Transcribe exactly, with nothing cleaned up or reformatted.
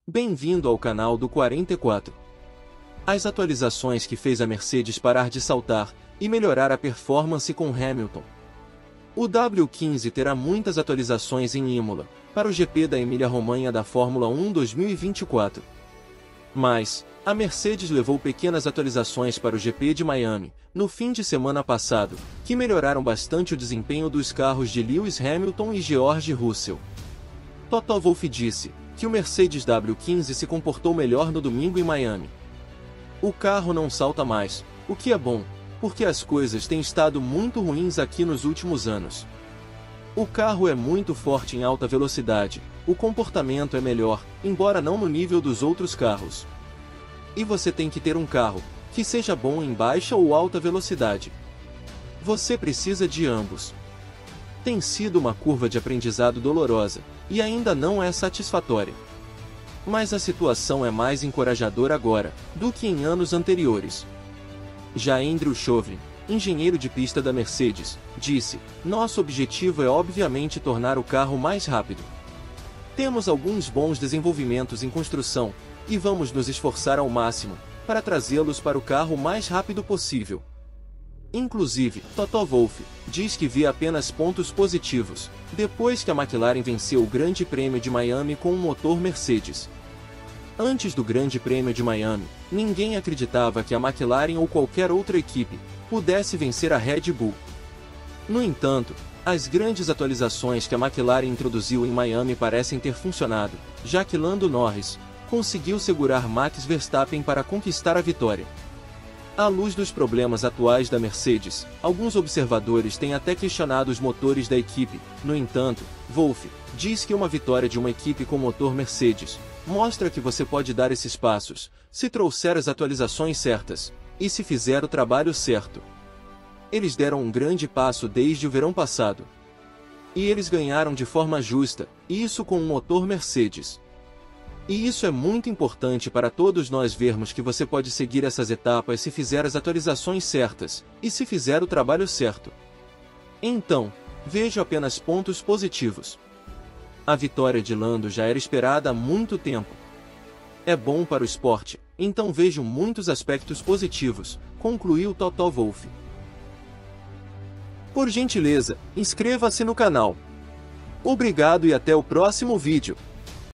Bem-vindo ao canal do quarenta e quatro. As atualizações que fez a Mercedes parar de saltar e melhorar a performance com Hamilton. O W quinze terá muitas atualizações em Imola, para o G P da Emília-Romanha da Fórmula um dois mil e vinte e quatro. Mas, a Mercedes levou pequenas atualizações para o G P de Miami, no fim de semana passado, que melhoraram bastante o desempenho dos carros de Lewis Hamilton e George Russell. Toto Wolff disse que o Mercedes W quinze se comportou melhor no domingo em Miami. O carro não salta mais, o que é bom, porque as coisas têm estado muito ruins aqui nos últimos anos. O carro é muito forte em alta velocidade, o comportamento é melhor, embora não no nível dos outros carros. E você tem que ter um carro que seja bom em baixa ou alta velocidade. Você precisa de ambos. Tem sido uma curva de aprendizado dolorosa, e ainda não é satisfatória. Mas a situação é mais encorajadora agora, do que em anos anteriores. Já Andrew Chauvelin, engenheiro de pista da Mercedes, disse: "Nosso objetivo é obviamente tornar o carro mais rápido. Temos alguns bons desenvolvimentos em construção, e vamos nos esforçar ao máximo, para trazê-los para o carro o mais rápido possível." Inclusive, Toto Wolff diz que vê apenas pontos positivos, depois que a McLaren venceu o Grande Prêmio de Miami com um motor Mercedes. Antes do Grande Prêmio de Miami, ninguém acreditava que a McLaren ou qualquer outra equipe pudesse vencer a Red Bull. No entanto, as grandes atualizações que a McLaren introduziu em Miami parecem ter funcionado, já que Lando Norris conseguiu segurar Max Verstappen para conquistar a vitória. À luz dos problemas atuais da Mercedes, alguns observadores têm até questionado os motores da equipe. No entanto, Wolff diz que uma vitória de uma equipe com motor Mercedes mostra que você pode dar esses passos, se trouxer as atualizações certas, e se fizer o trabalho certo. Eles deram um grande passo desde o verão passado. E eles ganharam de forma justa, e isso com um motor Mercedes. E isso é muito importante para todos nós vermos que você pode seguir essas etapas se fizer as atualizações certas, e se fizer o trabalho certo. Então, vejo apenas pontos positivos. A vitória de Lando já era esperada há muito tempo. É bom para o esporte, então vejo muitos aspectos positivos, concluiu Toto Wolff. Por gentileza, inscreva-se no canal. Obrigado e até o próximo vídeo.